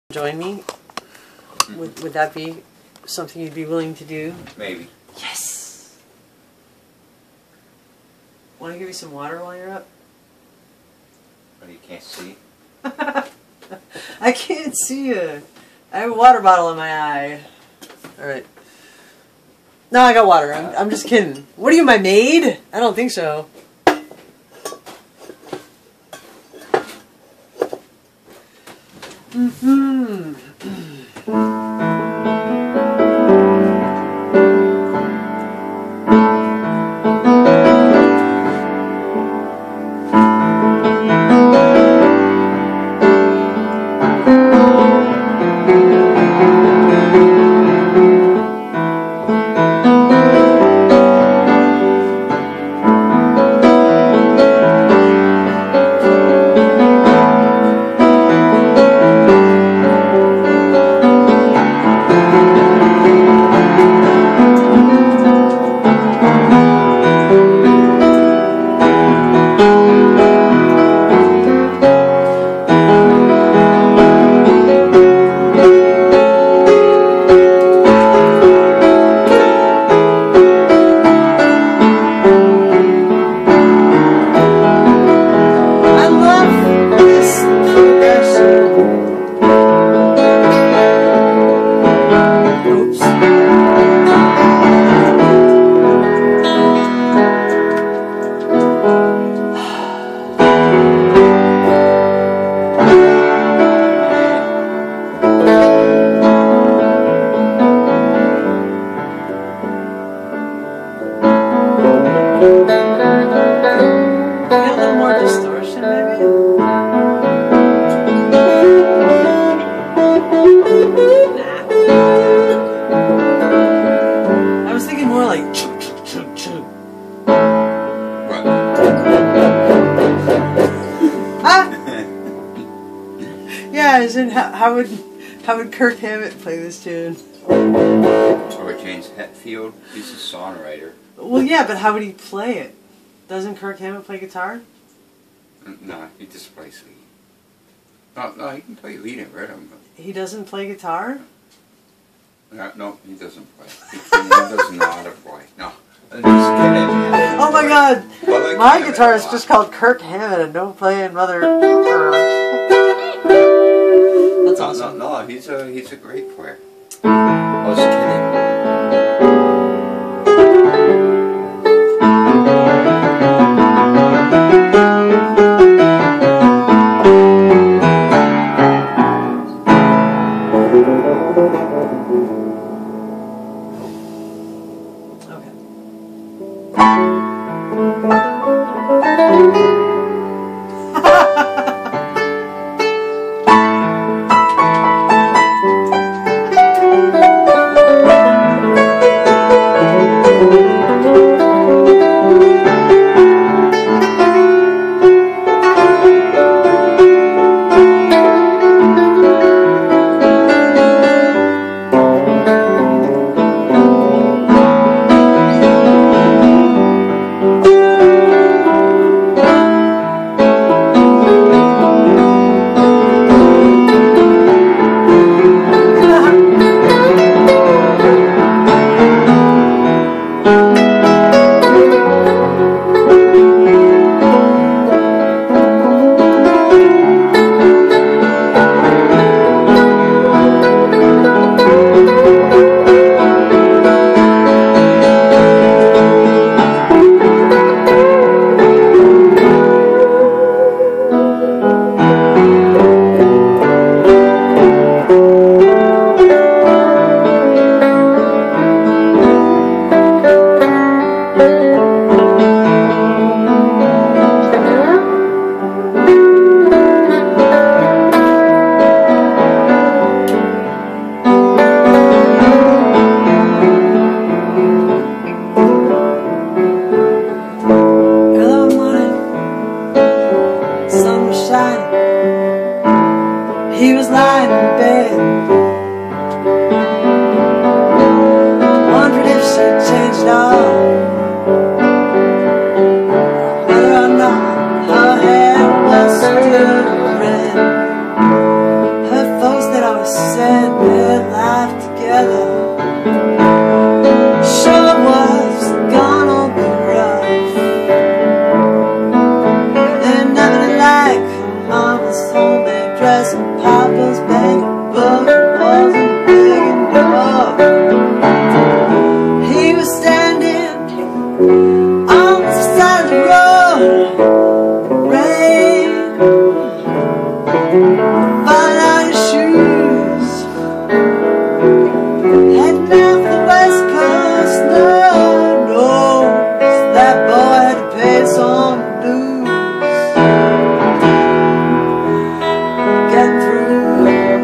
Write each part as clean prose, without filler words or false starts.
Join me? Would that be something you'd be willing to do? Maybe. Yes! Want to give you some water while you're up? Well, you can't see. I can't see you. I have a water bottle in my eye. Alright. No, I got water. I'm just kidding. What are you, my maid? I don't think so. How would Kirk Hammett play this tune? Or James Hetfield, he's a songwriter. Well, yeah, but how would he play it? Doesn't Kirk Hammett play guitar? No, he just plays lead. No, he can play lead and rhythm. But he doesn't play guitar? No, he doesn't play. He doesn't know how to play. No. I'm just kidding. Oh my God! My guitar is just called Kirk Hammett and don't play in Mother. That's awesome. No, he's a great player. I was kidding. He was lying in bed, wondered if she'd changed at all, whether or not her hair was still red. Her folks that I was Papa's bank book wasn't big enough. He was standing on the side of the road. Rain falling out his shoes. Heading out the west coast. No knows that boy had to pay some dues. Getting through.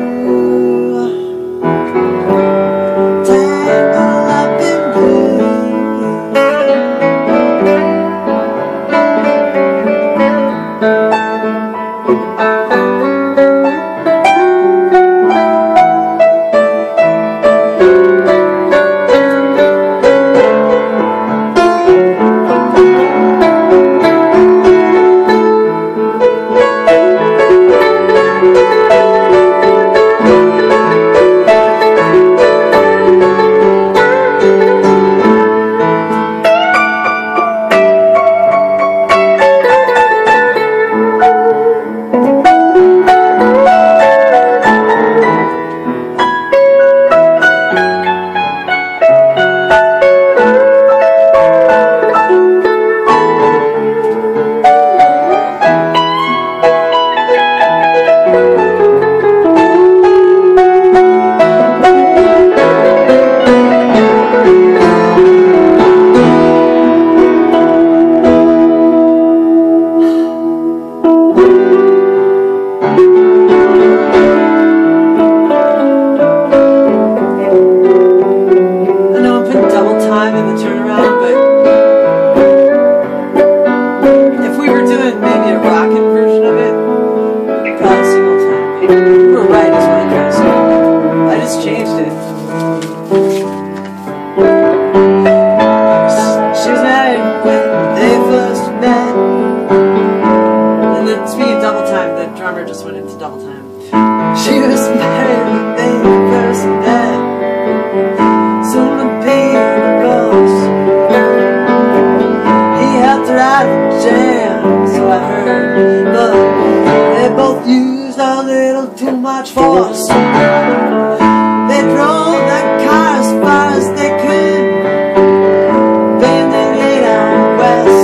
Tangled up in blue. Just went into double time. She was married when they first met. Soon the baby rose. He helped her out of jail, so I heard. But they both used a little too much force. They drove that car as far as they could, bending it out west.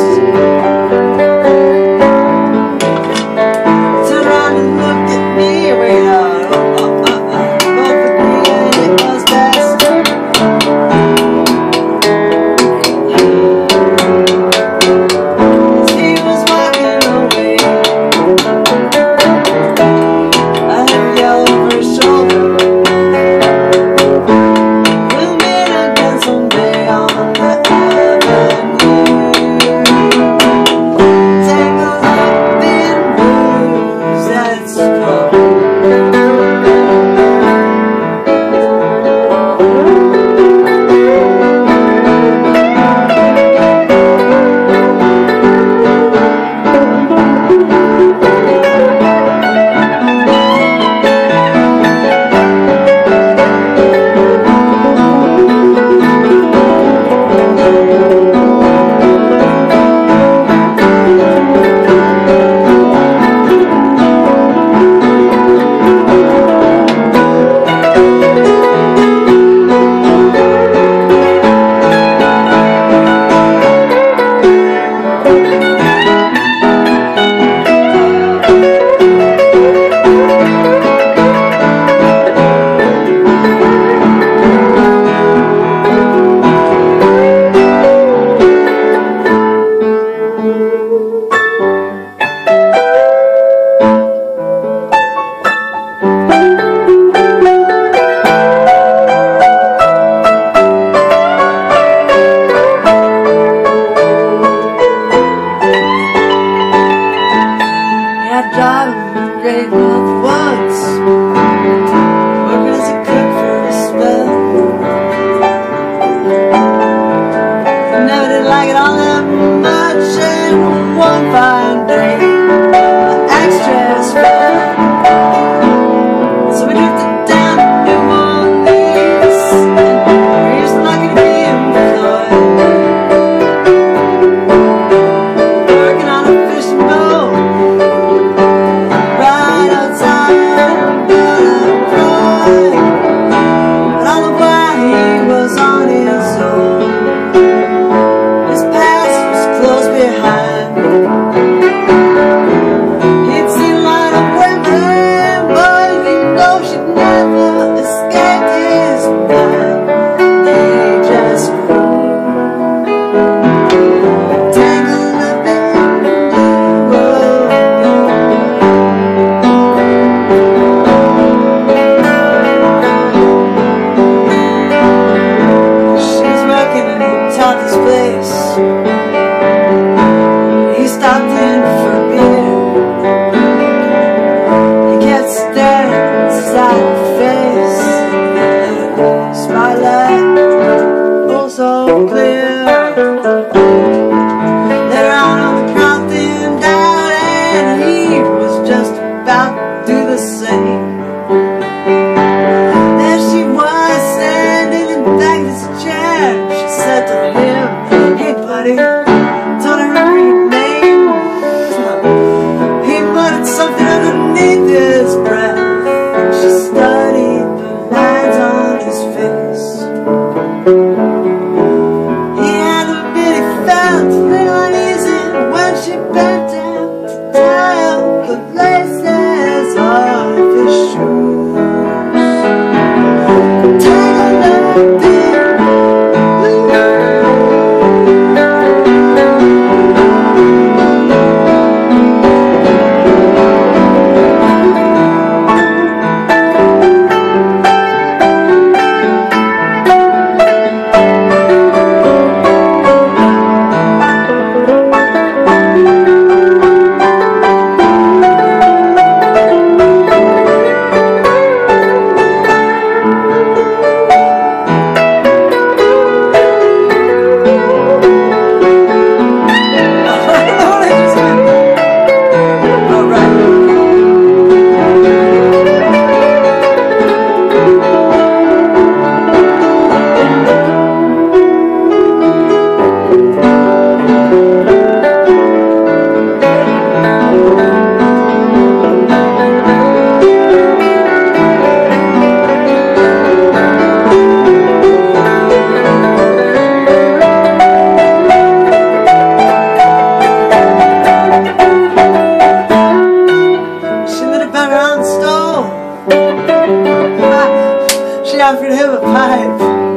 offered him a pipe.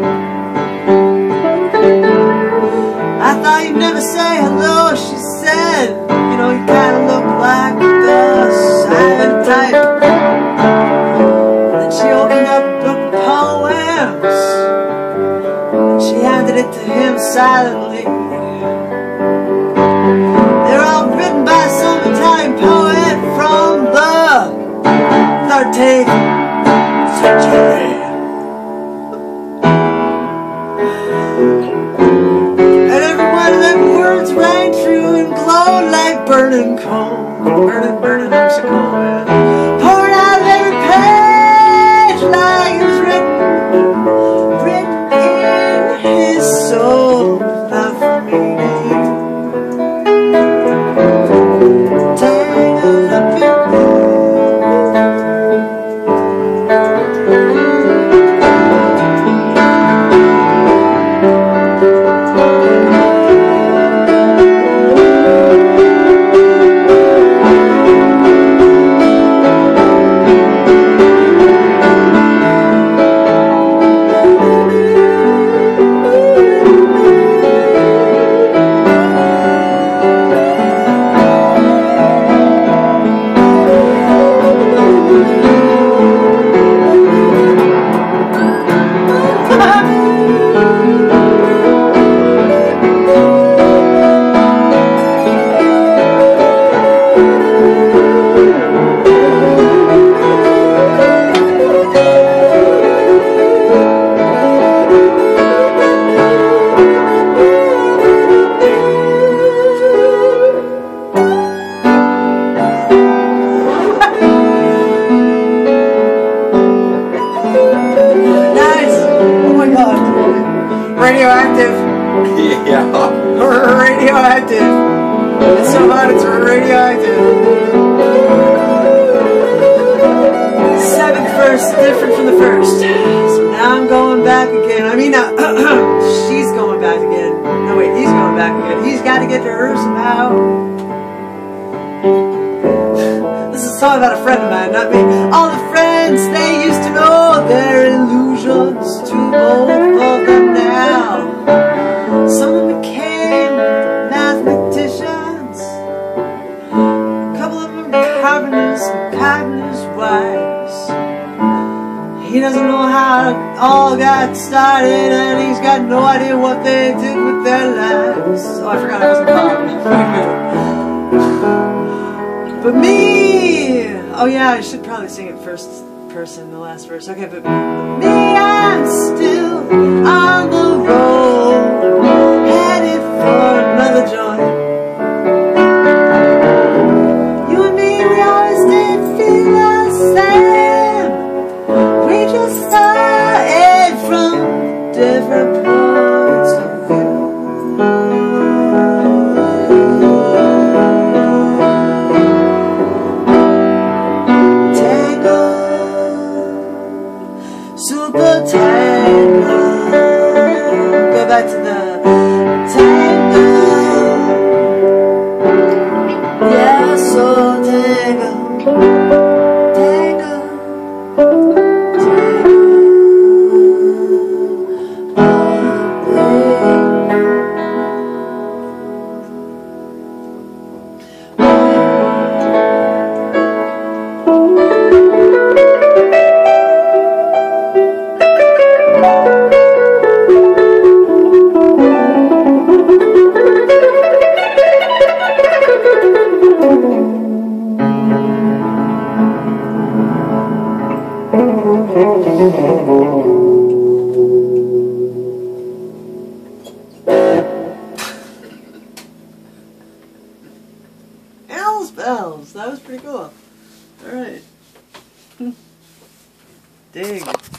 I thought you'd never say hello, she said. You know, you kinda look like the silent type. Then she opened up a book of poems, and she handed it to him silently. They're all written by some Italian poet from the 13th century. And every one of them words rang true and glowed like burning coal. Burning hooks of coal, man. Poured out of every page like it was written in his soul. Not for me to hear. Tangled up in radioactive. Yeah. Radioactive. It's so hot, it's radioactive. Seventh verse different from the first. So now I'm going back again. I mean, she's going back again. No, wait, he's going back again. He's got to get to her somehow. This is a song about a friend of mine, not me. All the friends they used to know, they're illusions to both of them now. Some of them became mathematicians. A couple of them are carpenters' wives. He doesn't know how it all got started, and he's got no idea what they did with their lives. Oh, I forgot I wasn't calm. But me! Oh yeah, I should probably sing it first person, the last verse. Okay, but me, I'm still on the road, headed for another joint. You and me, we always did feel the same. We just started from different points of view. Super tangled. Go back to the tangled. Yeah, so tangled. Tangled. Tangled. Bells. That was pretty cool. Alright. Dig.